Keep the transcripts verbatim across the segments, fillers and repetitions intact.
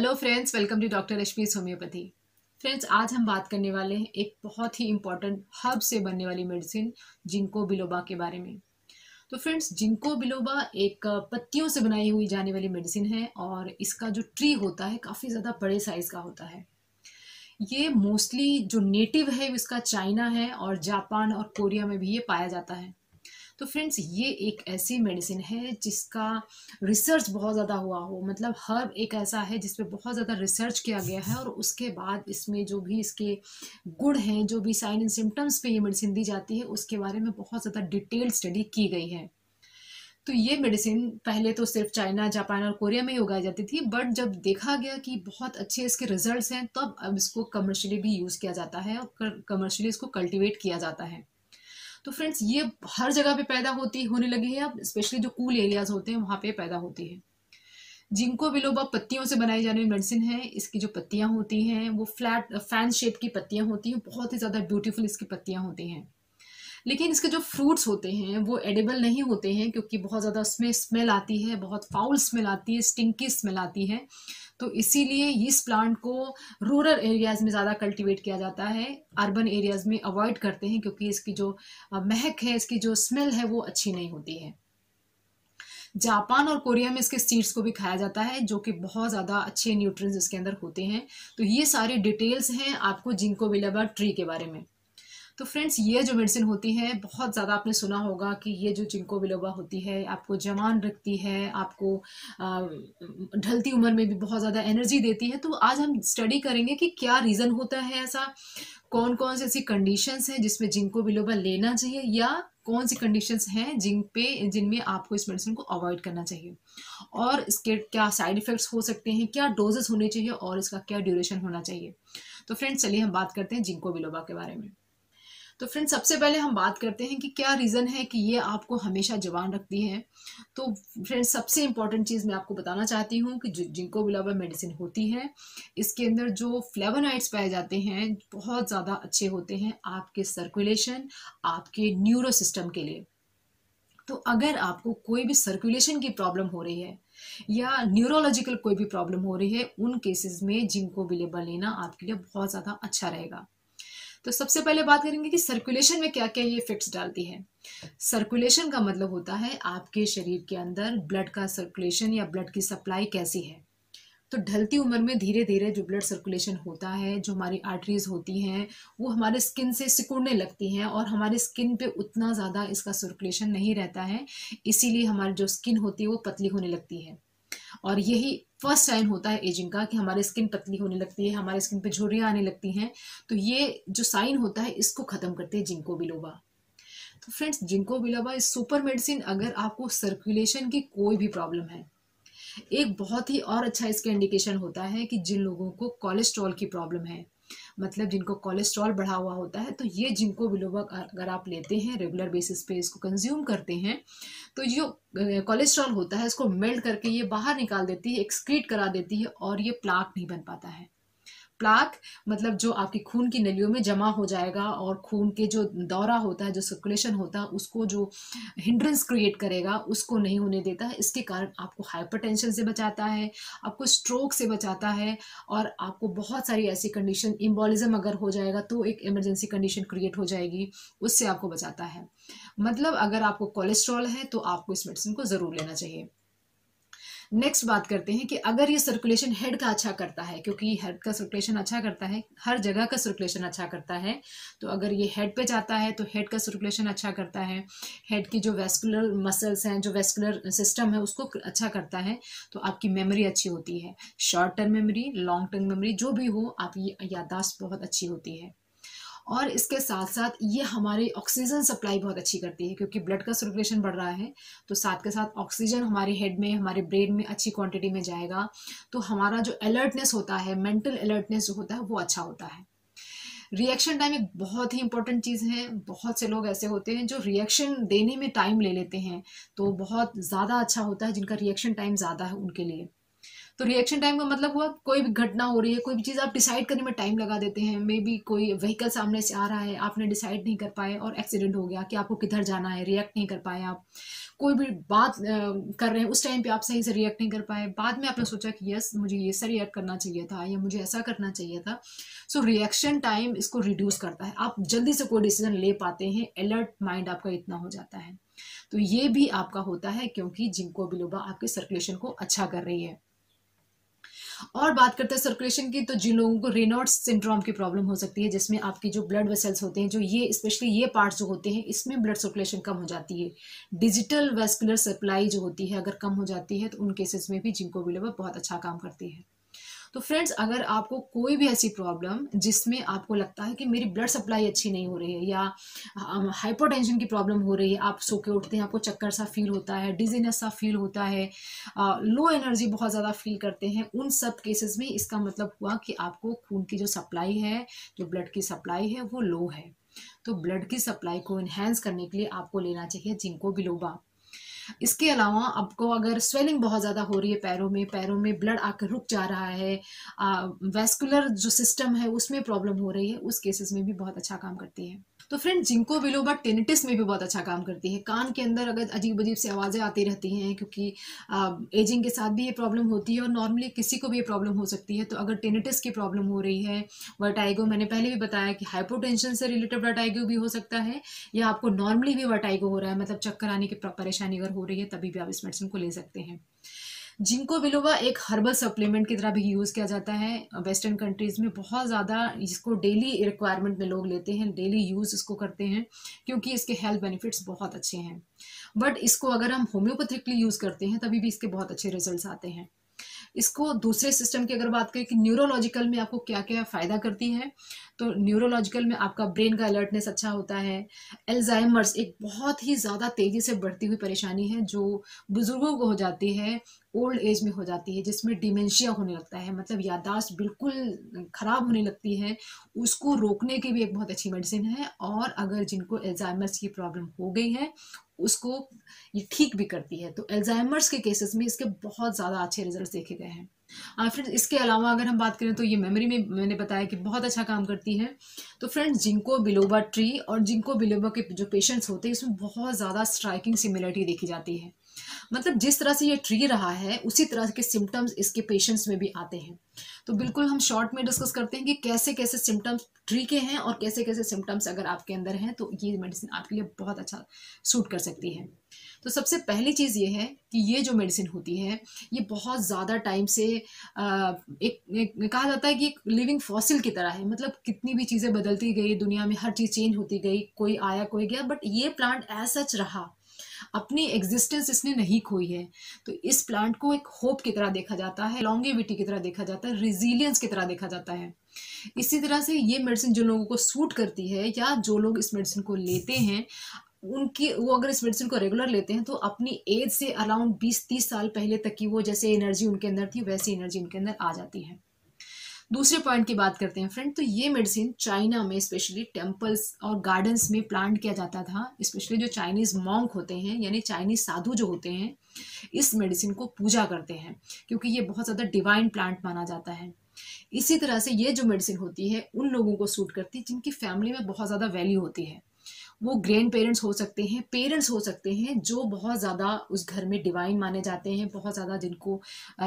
Hello friends, welcome to doctor HPS homeopathy. Friends, आज हम बात करने वाले हैं एक बहुत ही इम्पॉर्टेंट हर्ब से बनने वाली मेडिसिन जिंको बिलोबा के बारे में। तो फ्रेंड्स, जिंको बिलोबा एक पत्तियों से बनाई हुई जाने वाली मेडिसिन है और इसका जो ट्री होता है काफ़ी ज़्यादा बड़े साइज़ का होता है। ये मोस्टली जो नेटिव है इसका चाइना है और जापान और कोरिया में भी ये पाया जाता है। तो फ्रेंड्स, ये एक ऐसी मेडिसिन है जिसका रिसर्च बहुत ज़्यादा हुआ हो, मतलब हर्ब एक ऐसा है जिस पे बहुत ज़्यादा रिसर्च किया गया है और उसके बाद इसमें जो भी इसके गुण हैं, जो भी साइन एंड सिम्टम्स पे ये मेडिसिन दी जाती है, उसके बारे में बहुत ज़्यादा डिटेल्ड स्टडी की गई है। तो ये मेडिसिन पहले तो सिर्फ चाइना, जापान और कोरिया में ही उगाई जाती थी, बट जब देखा गया कि बहुत अच्छे इसके रिजल्ट्स हैं, तब अब इसको कमर्शियली भी यूज़ किया जाता है और कमर्शियली इसको कल्टिवेट किया जाता है। तो फ्रेंड्स, ये हर जगह पे पैदा होती होने लगी है अब, स्पेशली जो कूल एरियाज होते हैं वहाँ पे पैदा होती है। जिंको बिलोबा पत्तियों से बनाई जाने वाली मेडिसिन है। इसकी जो पत्तियां होती हैं वो फ्लैट फैन शेप की पत्तियां होती हैं, बहुत ही ज़्यादा ब्यूटीफुल इसकी पत्तियां होती हैं। लेकिन इसके जो फ्रूट्स होते हैं वो एडिबल नहीं होते हैं, क्योंकि बहुत ज़्यादा उसमें स्मेल आती है, बहुत फाउल स्मेल आती है, स्टिंकी स्मेल आती है। तो इसीलिए इस प्लांट को रूरल एरियाज में ज़्यादा कल्टीवेट किया जाता है, अर्बन एरियाज में अवॉइड करते हैं, क्योंकि इसकी जो महक है, इसकी जो स्मेल है वो अच्छी नहीं होती है। जापान और कोरिया में इसके सीड्स को भी खाया जाता है, जो कि बहुत ज़्यादा अच्छे न्यूट्रिएंट्स इसके अंदर होते हैं। तो ये सारी डिटेल्स हैं आपको जिंको बिलोबा ट्री के बारे में। तो फ्रेंड्स, ये जो मेडिसिन होती है, बहुत ज़्यादा आपने सुना होगा कि ये जो जिंको बिलोबा होती है आपको जवान रखती है, आपको ढलती उम्र में भी बहुत ज़्यादा एनर्जी देती है। तो आज हम स्टडी करेंगे कि क्या रीज़न होता है ऐसा, कौन कौन सी ऐसी कंडीशंस हैं जिसमें जिंको बिलोबा लेना चाहिए, या कौन सी कंडीशंस हैं जिन पे जिनमें आपको इस मेडिसिन को अवॉइड करना चाहिए, और इसके क्या साइड इफ़ेक्ट्स हो सकते हैं, क्या डोजेस होने चाहिए और इसका क्या ड्यूरेशन होना चाहिए। तो फ्रेंड्स, चलिए हम बात करते हैं जिंको बिलोबा के बारे में। तो फ्रेंड्स, सबसे पहले हम बात करते हैं कि क्या रीज़न है कि ये आपको हमेशा जवान रखती है। तो फ्रेंड्स, सबसे इंपॉर्टेंट चीज़ मैं आपको बताना चाहती हूँ कि जो जिंको बिलोबा मेडिसिन होती है, इसके अंदर जो फ्लेवोनॉइड्स पाए जाते हैं बहुत ज़्यादा अच्छे होते हैं आपके सर्कुलेशन, आपके न्यूरो सिस्टम के लिए। तो अगर आपको कोई भी सर्कुलेशन की प्रॉब्लम हो रही है या न्यूरोलॉजिकल कोई भी प्रॉब्लम हो रही है, उन केसेस में जिंको बिलोबा लेना आपके लिए बहुत ज़्यादा अच्छा रहेगा। तो सबसे पहले बात करेंगे कि सर्कुलेशन में क्या क्या ये इफेक्ट्स डालती है। सर्कुलेशन का मतलब होता है आपके शरीर के अंदर ब्लड का सर्कुलेशन या ब्लड की सप्लाई कैसी है। तो ढलती उम्र में धीरे धीरे जो ब्लड सर्कुलेशन होता है, जो हमारी आर्टरीज होती हैं, वो हमारे स्किन से सिकुड़ने लगती हैं और हमारी स्किन पे उतना ज़्यादा इसका सर्कुलेशन नहीं रहता है, इसीलिए हमारी जो स्किन होती है वो पतली होने लगती है। और यही फर्स्ट साइन होता है एजिंग का, कि हमारी स्किन पतली होने लगती है, हमारे स्किन पे झुर्रियाँ आने लगती हैं। तो ये जो साइन होता है, इसको खत्म करते हैं जिंको बिलोबा। तो friends, ginkgo biloba is super medicine अगर आपको सर्कुलेशन की कोई भी प्रॉब्लम है। एक बहुत ही और अच्छा इसका इंडिकेशन होता है कि जिन लोगों को कोलेस्ट्रॉल की प्रॉब्लम है, मतलब जिनको कोलेस्ट्रॉल बढ़ा हुआ होता है, तो ये जिंको बिलोबा अगर आप लेते हैं, रेगुलर बेसिस पे इसको कंज्यूम करते हैं, तो जो कोलेस्ट्रॉल होता है इसको मेल्ट करके ये बाहर निकाल देती है, एक्सक्रीट करा देती है, और ये प्लाक नहीं बन पाता है। प्लाक मतलब जो आपकी खून की नलियों में जमा हो जाएगा और खून के जो दौरा होता है, जो सर्कुलेशन होता है, उसको जो हिंड्रेंस क्रिएट करेगा, उसको नहीं होने देता है। इसके कारण आपको हाइपरटेंशन से बचाता है, आपको स्ट्रोक से बचाता है, और आपको बहुत सारी ऐसी कंडीशन, इम्बोलिज्म अगर हो जाएगा तो एक इमरजेंसी कंडीशन क्रिएट हो जाएगी, उससे आपको बचाता है। मतलब अगर आपको कोलेस्ट्रॉल है तो आपको इस मेडिसिन को ज़रूर लेना चाहिए। नेक्स्ट बात करते हैं कि अगर ये सर्कुलेशन हेड का अच्छा करता है, क्योंकि हेड का सर्कुलेशन अच्छा करता है, हर जगह का सर्कुलेशन अच्छा करता है, तो अगर ये हेड पे जाता है तो हेड का सर्कुलेशन अच्छा करता है, हेड की जो वेस्कुलर मसल्स हैं, जो वेस्कुलर सिस्टम है, उसको अच्छा करता है, तो आपकी मेमोरी अच्छी होती है, short term memory, long term memory, जो भी हो, आपकी याददाश्त बहुत अच्छी होती है। और इसके साथ साथ ये हमारी ऑक्सीजन सप्लाई बहुत अच्छी करती है, क्योंकि ब्लड का सर्कुलेशन बढ़ रहा है, तो साथ के साथ ऑक्सीजन हमारे हेड में, हमारे ब्रेन में अच्छी क्वांटिटी में जाएगा, तो हमारा जो अलर्टनेस होता है, मेंटल अलर्टनेस जो होता है, वो अच्छा होता है। रिएक्शन टाइम एक बहुत ही इंपॉर्टेंट चीज़ है। बहुत से लोग ऐसे होते हैं जो रिएक्शन देने में टाइम ले लेते हैं, तो बहुत ज़्यादा अच्छा होता है जिनका रिएक्शन टाइम ज़्यादा है उनके लिए। तो रिएक्शन टाइम का मतलब हुआ कोई भी घटना हो रही है, कोई भी चीज़ आप डिसाइड करने में टाइम लगा देते हैं। मे बी कोई व्हीकल सामने से आ रहा है, आपने डिसाइड नहीं कर पाए और एक्सीडेंट हो गया कि आपको किधर जाना है, रिएक्ट नहीं कर पाए आप। कोई भी बात अ, कर रहे हैं, उस टाइम पे आप सही से रिएक्ट नहीं कर पाए, बाद में आपने सोचा कि यस मुझे ये से रिएक्ट करना चाहिए था या मुझे ऐसा करना चाहिए था। सो रिएक्शन टाइम इसको रिड्यूस करता है, आप जल्दी से कोई डिसीजन ले पाते हैं, अलर्ट माइंड आपका इतना हो जाता है। तो ये भी आपका होता है क्योंकि जिंको बिलोबा आपके सर्कुलेशन को अच्छा कर रही है। और बात करते हैं सर्कुलेशन की, तो जिन लोगों को रेनॉल्ड्स सिंड्रोम की प्रॉब्लम हो सकती है, जिसमें आपकी जो ब्लड वेसल्स होते हैं, जो ये स्पेशली ये पार्ट्स जो होते हैं, इसमें ब्लड सर्कुलेशन कम हो जाती है, डिजिटल वेस्कुलर सप्लाई जो होती है अगर कम हो जाती है, तो उन केसेस में भी जिंको बिलोबा बहुत अच्छा काम करती है। तो फ्रेंड्स, अगर आपको कोई भी ऐसी प्रॉब्लम जिसमें आपको लगता है कि मेरी ब्लड सप्लाई अच्छी नहीं हो रही है, या हाइपरटेंशन की प्रॉब्लम हो रही है, आप सो के उठते हैं आपको चक्कर सा फील होता है, डिजीनेस सा फील होता है, लो एनर्जी बहुत ज़्यादा फील करते हैं, उन सब केसेस में इसका मतलब हुआ कि आपको खून की जो सप्लाई है, जो ब्लड की सप्लाई है, वो लो है। तो ब्लड की सप्लाई को इन्हेंस करने के लिए आपको लेना चाहिए जिंको बिलोबा। इसके अलावा आपको अगर स्वेलिंग बहुत ज़्यादा हो रही है पैरों में, पैरों में ब्लड आकर रुक जा रहा है, वेस्कुलर जो सिस्टम है उसमें प्रॉब्लम हो रही है, उस केसेस में भी बहुत अच्छा काम करती है। तो फ्रेंड, जिंको बिलोबा टिनिटिस में भी बहुत अच्छा काम करती है। कान के अंदर अगर अजीब अजीब सी आवाज़ें आती रहती हैं, क्योंकि एजिंग के साथ भी ये प्रॉब्लम होती है और नॉर्मली किसी को भी ये प्रॉब्लम हो सकती है। तो अगर टिनिटिस की प्रॉब्लम हो रही है, वर्टाइगो, मैंने पहले भी बताया कि हाइपोटेंशन से रिलेटेड वर्टाइगो भी हो सकता है, या आपको नॉर्मली भी वर्टाइगो हो रहा है, मतलब चक्कर आने की परेशानी अगर हो रही है, तभी भी आप इस मेडिसिन को ले सकते हैं। जिंको बिलोबा एक हर्बल सप्लीमेंट की तरह भी यूज़ किया जाता है वेस्टर्न कंट्रीज़ में। बहुत ज़्यादा इसको डेली रिक्वायरमेंट में लोग लेते हैं, डेली यूज़ इसको करते हैं, क्योंकि इसके हेल्थ बेनिफिट्स बहुत अच्छे हैं। बट इसको अगर हम होम्योपैथिकली यूज़ करते हैं, तभी भी इसके बहुत अच्छे रिजल्ट्स आते हैं। इसको दूसरे सिस्टम की अगर बात करें कि न्यूरोलॉजिकल में आपको क्या क्या फ़ायदा करती है, तो न्यूरोलॉजिकल में आपका ब्रेन का अलर्टनेस अच्छा होता है। एल्जाइमर्स एक बहुत ही ज़्यादा तेज़ी से बढ़ती हुई परेशानी है जो बुजुर्गों को हो जाती है, ओल्ड एज में हो जाती है, जिसमें डिमेंशिया होने लगता है, मतलब याददाश्त बिल्कुल ख़राब होने लगती है, उसको रोकने की भी एक बहुत अच्छी मेडिसिन है। और अगर जिनको एल्जाइमर्स की प्रॉब्लम हो गई है, उसको ये ठीक भी करती है। तो एल्जाइमर्स के केसेस में इसके बहुत ज़्यादा अच्छे रिजल्ट देखे गए हैं। फ्रेंड्स, इसके अलावा अगर हम बात करें तो ये मेमोरी में मैंने बताया कि बहुत अच्छा काम करती है। तो फ्रेंड्स, जिंको बिलोबा ट्री और जिंको बिलोबा के जो पेशेंट्स होते हैं, इसमें बहुत ज़्यादा स्ट्राइकिंग सिमिलरिटी देखी जाती है। मतलब जिस तरह से ये ट्री रहा है, उसी तरह के सिम्टम्स इसके पेशेंट्स में भी आते हैं। तो बिल्कुल हम शॉर्ट में डिस्कस करते हैं कि कैसे कैसे सिम्टम्स ट्री के हैं और कैसे कैसे सिम्टम्स अगर आपके अंदर हैं, तो ये मेडिसिन आपके लिए बहुत अच्छा सूट कर सकती है। तो सबसे पहली चीज़ ये है कि ये जो मेडिसिन होती है, ये बहुत ज़्यादा टाइम से आ, एक, एक कहा जाता है कि एक लिविंग फॉसिल की तरह है। मतलब कितनी भी चीज़ें बदलती गई, दुनिया में हर चीज़ चेंज होती गई, कोई आया कोई गया, बट ये प्लांट एज सच रहा, अपनी एग्जिस्टेंस इसने नहीं खोई है। तो इस प्लांट को एक होप की तरह देखा जाता है, लॉन्गेविटी की तरह देखा जाता है, रिजिलियंस की तरह देखा जाता है। इसी तरह से ये मेडिसिन जो लोगों को सूट करती है, या जो लोग इस मेडिसिन को लेते हैं, उनकी वो अगर इस मेडिसिन को रेगुलर लेते हैं, तो अपनी एज से अराउंड बीस तीस साल पहले तक की वो जैसे एनर्जी उनके अंदर थी, वैसी एनर्जी उनके अंदर आ जाती है। दूसरे पॉइंट की बात करते हैं फ्रेंड, तो ये मेडिसिन चाइना में स्पेशली टेम्पल्स और गार्डन्स में प्लांट किया जाता था। स्पेशली जो चाइनीज मॉन्क होते हैं, यानी चाइनीज साधु जो होते हैं, इस मेडिसिन को पूजा करते हैं, क्योंकि ये बहुत ज़्यादा डिवाइन प्लांट माना जाता है। इसी तरह से ये जो मेडिसिन होती है, उन लोगों को सूट करती है जिनकी फैमिली में बहुत ज़्यादा वैल्यू होती है। वो ग्रैंड पेरेंट्स हो सकते हैं, पेरेंट्स हो सकते हैं, जो बहुत ज़्यादा उस घर में डिवाइन माने जाते हैं, बहुत ज़्यादा जिनको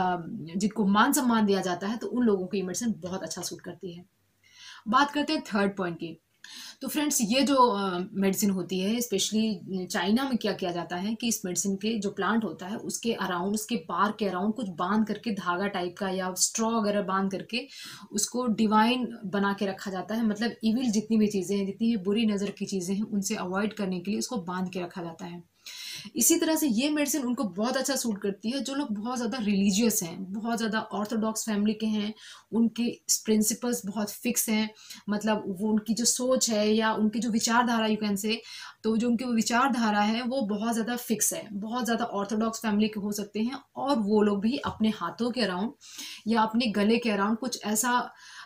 जिनको मान सम्मान दिया जाता है, तो उन लोगों को ये मेडिसिन बहुत अच्छा सूट करती है। बात करते हैं थर्ड पॉइंट की। तो फ्रेंड्स, ये जो मेडिसिन uh, होती है, स्पेशली चाइना में क्या किया जाता है कि इस मेडिसिन के जो प्लांट होता है, उसके अराउंड, उसके बार के अराउंड कुछ बांध करके, धागा टाइप का या स्ट्रॉ वगैरह बांध करके उसको डिवाइन बना के रखा जाता है। मतलब इविल जितनी भी चीज़ें हैं, जितनी भी बुरी नज़र की चीज़ें हैं, उनसे अवॉइड करने के लिए उसको बांध के रखा जाता है। इसी तरह से ये मेडिसिन उनको बहुत अच्छा सूट करती है जो लोग बहुत ज़्यादा रिलीजियस हैं, बहुत ज़्यादा ऑर्थोडॉक्स फैमिली के हैं, उनके प्रिंसिपल्स बहुत फिक्स हैं, मतलब वो उनकी जो सोच है या उनकी जो विचारधारा, यू कैन से, तो जो उनकी विचारधारा है वो बहुत ज़्यादा फिक्स है, बहुत ज़्यादा ऑर्थोडॉक्स फैमिली के हो सकते हैं। और वो लोग भी अपने हाथों के अराउंड या अपने गले के अराउंड कुछ ऐसा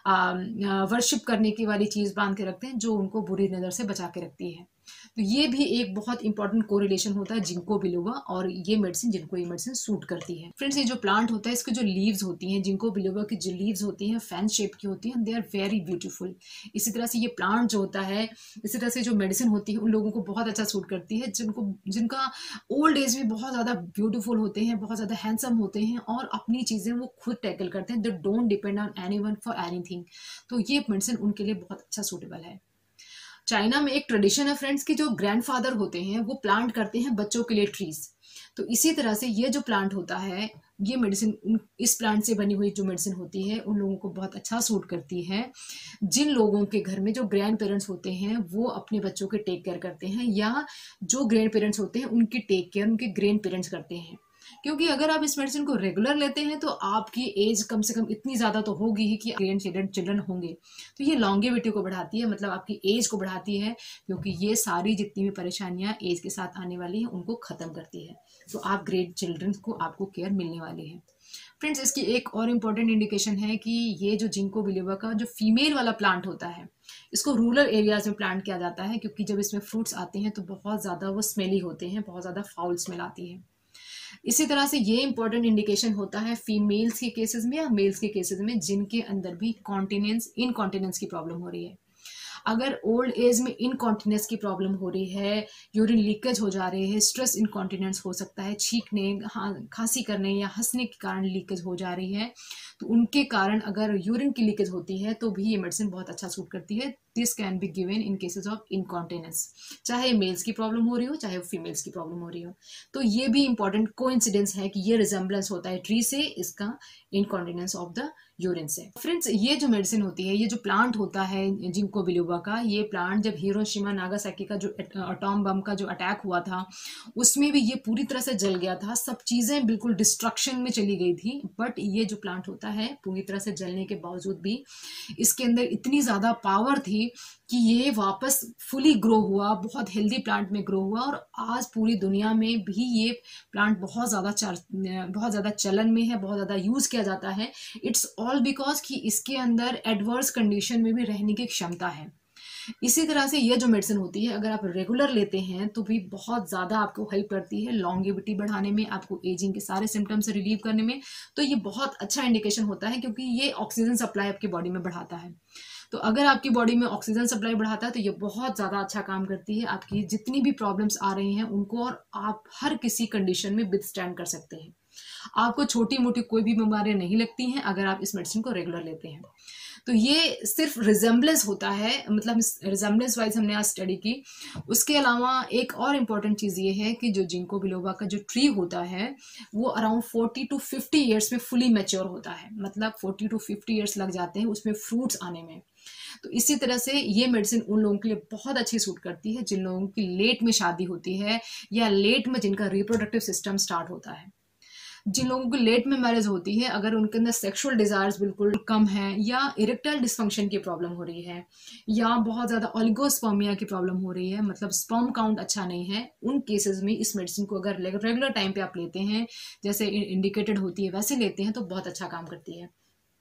वर्शिप करने की वाली चीज़ बांध के रखते हैं, जो उनको बुरी नज़र से बचा के रखती है। तो ये भी एक बहुत इंपॉर्टेंट कोरिलेशन होता है जिंको बिलोबा और ये मेडिसिन, जिनको ये मेडिसिन सूट करती है। फ्रेंड्स, ये जो प्लांट होता है, इसके जो लीव्स होती हैं, जिंको बिलोबा की जो लीव्स होती हैं फैन शेप की होती हैं, दे आर वेरी ब्यूटीफुल। इसी तरह से ये प्लांट जो होता है, इसी तरह से जो मेडिसिन होती है, उन लोगों को बहुत अच्छा सूट करती है जिनको जिनका ओल्ड एज में बहुत ज़्यादा ब्यूटीफुल होते हैं, बहुत ज़्यादा हैंडसम होते हैं और अपनी चीज़ें वो खुद टैकल करते हैं। They don't depend on anyone for anything. तो ये मेडिसिन उनके लिए बहुत अच्छा सूटेबल है। चाइना में एक ट्रेडिशन है फ्रेंड्स कि जो ग्रैंडफादर होते हैं वो प्लांट करते हैं बच्चों के लिए ट्रीज। तो इसी तरह से ये जो प्लांट होता है, ये मेडिसिन, इस प्लांट से बनी हुई जो मेडिसिन होती है उन लोगों को बहुत अच्छा सूट करती है जिन लोगों के घर में जो ग्रैंड पेरेंट्स होते हैं वो अपने बच्चों के टेक केयर करते हैं, या जो ग्रैंड पेरेंट्स होते हैं उनकी टेक केयर उनके ग्रैंड पेरेंट्स करते हैं। क्योंकि अगर आप इस मेडिसिन को रेगुलर लेते हैं तो आपकी एज कम से कम इतनी ज़्यादा तो होगी ही कि ग्रैंड चिल्ड्रन चिल्ड्रन होंगे। तो ये लॉन्गेविटी को बढ़ाती है, मतलब आपकी एज को बढ़ाती है, क्योंकि ये सारी जितनी भी परेशानियां एज के साथ आने वाली हैं उनको ख़त्म करती है। तो आप ग्रेट चिल्ड्रन को आपको केयर मिलने वाली है। फ्रेंड्स, इसकी एक और इम्पॉर्टेंट इंडिकेशन है कि ये जो जिंको बिलोबा का जो फीमेल वाला प्लांट होता है, इसको रूरल एरियाज में प्लांट किया जाता है, क्योंकि जब इसमें फ्रूट्स आते हैं तो बहुत ज़्यादा वो स्मेली होते हैं, बहुत ज़्यादा फाउल स्मेल आती है। इसी तरह से ये इंपॉर्टेंट इंडिकेशन होता है फीमेल्स के केसेस में या मेल्स के केसेस में जिनके अंदर भी कॉन्टिनेंस इनकॉन्टिनेंस की प्रॉब्लम हो रही है। अगर ओल्ड एज में इनकॉन्टिनेंस की प्रॉब्लम हो रही है, यूरिन लीकेज हो जा रही है, स्ट्रेस इनकॉन्टिनेंस हो सकता है, छींकने, खांसी करने या हंसने के कारण लीकेज हो जा रही है, तो उनके कारण अगर यूरिन की लीकेज होती है तो भी ये मेडिसिन बहुत अच्छा सूट करती है। This can be given in cases of incontinence, चाहे मेल्स की प्रॉब्लम हो रही हो चाहे फीमेल्स की प्रॉब्लम हो रही हो। तो ये भी इंपॉर्टेंट कोइंसिडेंस है कि ये रिजेम्बलेंस होता है ट्री से, इसका इनकॉन्टिनेंस ऑफ द यूरिन से। फ्रेंड्स, ये जो मेडिसिन होती है, ये जो प्लांट होता है जिंको बिलोबा का, ये प्लांट जब हिरोशिमा नागासाकी का जो एटॉम बम का जो अटैक हुआ था उसमें भी ये पूरी तरह से जल गया था, सब चीज़ें बिल्कुल डिस्ट्रक्शन में चली गई थी। बट ये जो प्लांट होता है पूरी तरह से जलने के बावजूद भी इसके अंदर इतनी ज़्यादा पावर थी कि ये वापस फुली ग्रो हुआ, बहुत हेल्दी प्लांट में ग्रो हुआ, और आज पूरी दुनिया में भी ये प्लांट बहुत ज़्यादा बहुत ज़्यादा चलन में है, बहुत ज़्यादा यूज़ किया जाता है। इट्स ऑल बिकॉज कि इसके अंदर एडवर्स कंडीशन में भी रहने की क्षमता है। इसी तरह से ये जो मेडिसिन होती है अगर आप रेगुलर लेते हैं तो भी बहुत ज़्यादा आपको हेल्प करती है लॉन्गेविटी बढ़ाने में, आपको एजिंग के सारे सिम्टम्स से रिलीव करने में। तो ये बहुत अच्छा इंडिकेशन होता है क्योंकि ये ऑक्सीजन सप्लाई आपकी बॉडी में बढ़ाता है। तो अगर आपकी बॉडी में ऑक्सीजन सप्लाई बढ़ाता है तो ये बहुत ज़्यादा अच्छा काम करती है, आपकी जितनी भी प्रॉब्लम्स आ रही हैं उनको, और आप हर किसी कंडीशन में विथस्टैंड कर सकते हैं। आपको छोटी मोटी कोई भी बीमारियां नहीं लगती हैं अगर आप इस मेडिसिन को रेगुलर लेते हैं। तो ये सिर्फ रिजेम्बलेंस होता है, मतलब रिजेम्बलेंस वाइज हमने आज स्टडी की। उसके अलावा एक और इम्पॉर्टेंट चीज़ ये है कि जो जिंको बिलोबा का जो ट्री होता है वो around forty to fifty years में फुली मैच्योर होता है, मतलब फोर्टी टू फिफ्टी ईयर्स लग जाते हैं उसमें फ्रूट्स आने में। तो इसी तरह से ये मेडिसिन उन लोगों के लिए बहुत अच्छी सूट करती है जिन लोगों की लेट में शादी होती है या लेट में जिनका रिप्रोडक्टिव सिस्टम स्टार्ट होता है। जिन लोगों को लेट में मैरिज होती है, अगर उनके अंदर सेक्सुअल डिजायर्स बिल्कुल कम है, या इरेक्टाइल डिस्फंक्शन की प्रॉब्लम हो रही है, या बहुत ज़्यादा ओलिगोस्पर्मिया की प्रॉब्लम हो रही है, मतलब स्पर्म काउंट अच्छा नहीं है, उन केसेस में इस मेडिसिन को अगर रेगुलर टाइम पे आप लेते हैं, जैसे इंडिकेटेड होती है वैसे लेते हैं, तो बहुत अच्छा काम करती है।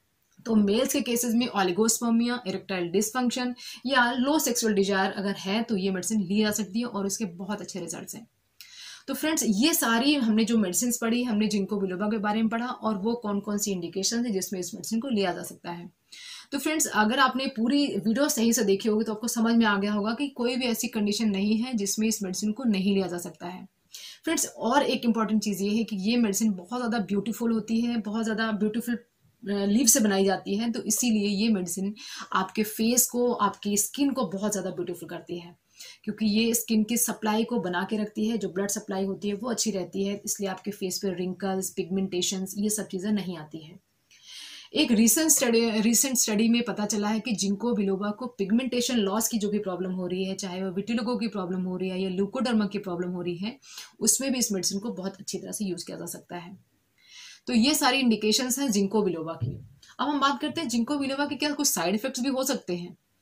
तो मेल्स के केसेस में ओलिगोस्पर्मिया, इरेक्टाइल डिस्फंक्शन या लो सेक्सुअल डिजायर अगर है तो ये मेडिसिन ली जा सकती है और इसके बहुत अच्छे रिजल्ट्स हैं। तो फ्रेंड्स, ये सारी हमने जो मेडिसिन पढ़ी, हमने जिंको बिलोबा के बारे में पढ़ा और वो कौन कौन सी इंडिकेशन है जिसमें इस मेडिसिन को लिया जा सकता है। तो फ्रेंड्स, अगर आपने पूरी वीडियो सही से देखी होगी तो आपको समझ में आ गया होगा कि कोई भी ऐसी कंडीशन नहीं है जिसमें इस मेडिसिन को नहीं लिया जा सकता है। फ्रेंड्स, और एक इंपॉर्टेंट चीज़ ये है कि ये मेडिसिन बहुत ज़्यादा ब्यूटीफुल होती है, बहुत ज़्यादा ब्यूटीफुल लीव से बनाई जाती है, तो इसीलिए ये मेडिसिन आपके फेस को, आपकी स्किन को बहुत ज़्यादा ब्यूटीफुल करती है, क्योंकि ये स्किन की सप्लाई को बना के रखती है, जो ब्लड सप्लाई होती है वो अच्छी रहती है, इसलिए आपके फेस पे रिंकल्स, पिगमेंटेशंस, ये सब चीज़ें नहीं आती है। एक रीसेंट स्टडी रीसेंट स्टडी में पता चला है कि जिंको बिलोबा को पिगमेंटेशन लॉस की जो भी प्रॉब्लम हो रही है, चाहे वो विटिलिगो की प्रॉब्लम हो रही है या ल्यूकोडर्मा की प्रॉब्लम हो रही है, उसमें भी इस मेडिसिन को बहुत अच्छी तरह से यूज़ किया जा सकता है। तो ये सारी इंडिकेशंस हैं जिंको बिलोबा की। अब हम बात करते हैं जिंको बिलोबा के क्या कुछ साइड इफेक्ट्स भी हो सकते हैं।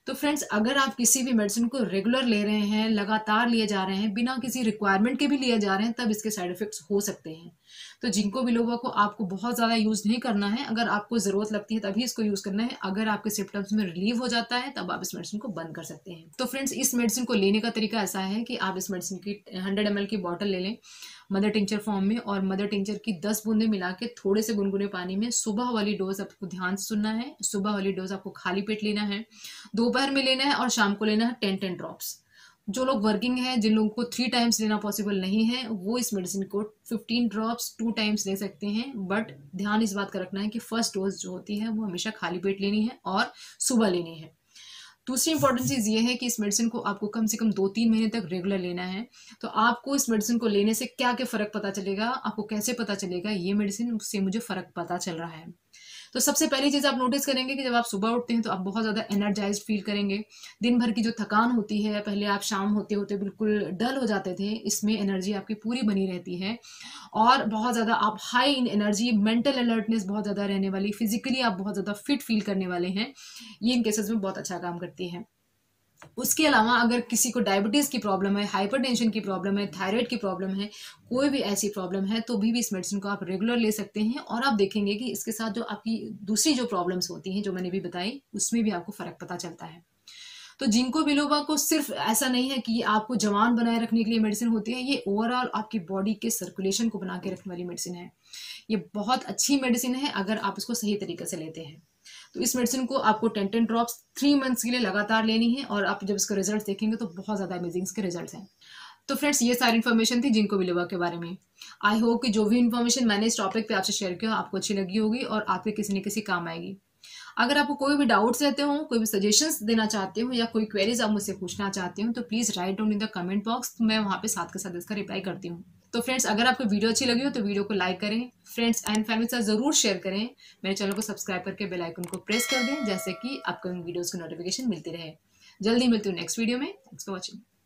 तो फ्रेंड्स, अगर आप किसी भी मेडिसिन को रेगुलर ले रहे हैं, लगातार लिए जा रहे हैं, बिना किसी रिक्वायरमेंट के भी लिए जा रहे हैं, तब इसके साइड इफेक्ट्स हो सकते हैं। तो जिंको बिलोबा को आपको बहुत ज़्यादा यूज़ नहीं करना है। अगर आपको ज़रूरत लगती है तभी इसको यूज़ करना है। अगर आपके सिम्टम्स में रिलीव हो जाता है तब आप इस मेडिसिन को बंद कर सकते हैं। तो फ्रेंड्स, इस मेडिसिन को लेने का तरीका ऐसा है कि आप इस मेडिसिन की हंड्रेड एम एल की बॉटल ले लें मदर टिंचर फॉर्म में, और मदर टिंचर की दस बूंदे मिला के थोड़े से गुनगुने पानी में, सुबह वाली डोज आपको ध्यान से सुनना है। सुबह वाली डोज आपको खाली पेट लेना है, दोपहर में लेना है और शाम को लेना है टेन टेन ड्रॉप्स। जो लोग वर्किंग है, जिन लोगों को थ्री टाइम्स लेना पॉसिबल नहीं है, वो इस मेडिसिन को फिफ्टीन ड्रॉप्स टू टाइम्स ले सकते हैं। बट ध्यान इस बात का रखना है कि फर्स्ट डोज जो होती है वो हमेशा खाली पेट लेनी है और सुबह लेनी है। दूसरी इंपॉर्टेंट चीज़ ये है कि इस मेडिसिन को आपको कम से कम दो तीन महीने तक रेगुलर लेना है। तो आपको इस मेडिसिन को लेने से क्या क्या फ़र्क पता चलेगा, आपको कैसे पता चलेगा ये मेडिसिन से मुझे फ़र्क पता चल रहा है। तो सबसे पहली चीज़ आप नोटिस करेंगे कि जब आप सुबह उठते हैं तो आप बहुत ज़्यादा एनर्जाइज्ड फील करेंगे। दिन भर की जो थकान होती है, पहले आप शाम होते होते बिल्कुल डल हो जाते थे, इसमें एनर्जी आपकी पूरी बनी रहती है और बहुत ज़्यादा आप high in energy, mental alertness बहुत ज़्यादा रहने वाली, फिजिकली आप बहुत ज़्यादा फिट फील करने वाले हैं। ये इन केसेस में बहुत अच्छा काम करती है। उसके अलावा अगर किसी को डायबिटीज़ की प्रॉब्लम है, हाइपरटेंशन की प्रॉब्लम है, थायराइड की प्रॉब्लम है, कोई भी ऐसी प्रॉब्लम है, तो भी, भी इस मेडिसिन को आप रेगुलर ले सकते हैं। और आप देखेंगे कि इसके साथ जो आपकी दूसरी जो प्रॉब्लम्स होती हैं, जो मैंने भी बताई, उसमें भी आपको फ़र्क पता चलता है। तो जिंको बिलोबा को सिर्फ ऐसा नहीं है कि ये आपको जवान बनाए रखने के लिए मेडिसिन होती है, ये ओवरऑल आपकी बॉडी के सर्कुलेशन को बना के रखने वाली मेडिसिन है। ये बहुत अच्छी मेडिसिन है अगर आप इसको सही तरीके से लेते हैं। तो इस मेडिसिन को आपको ten ten drops three months के लिए लगातार लेनी है और आप जब इसके रिजल्ट देखेंगे तो बहुत ज़्यादा अमेजिंग इसके रिजल्ट हैं। तो फ्रेंड्स, ये सारी इन्फॉर्मेशन थी जिंको बिलोबा के बारे में। आई होप कि जो भी इन्फॉर्मेशन मैंने इस टॉपिक पे आपसे शेयर किया आपको अच्छी लगी होगी और आपके किसी न किसी काम आएगी। अगर आपको कोई भी डाउट्स रहते हो, कोई भी सजेशंस देना चाहते हो या कोई क्वेरीज आप मुझसे पूछना चाहते हो, तो please write down in the comment box. मैं वहाँ पे साथ के साथ इसका रिप्लाई करती हूँ। तो फ्रेंड्स, अगर आपको वीडियो अच्छी लगी हो तो वीडियो को लाइक करें, फ्रेंड्स एंड फैमिली के साथ ज़रूर शेयर करें। मेरे चैनल को सब्सक्राइब करके बेल आइकन को प्रेस कर दें, जैसे कि अपकमिंग वीडियोज़ की नोटिफिकेशन मिलती रहे। जल्दी मिलती हूँ नेक्स्ट वीडियो में। Thanks for watching.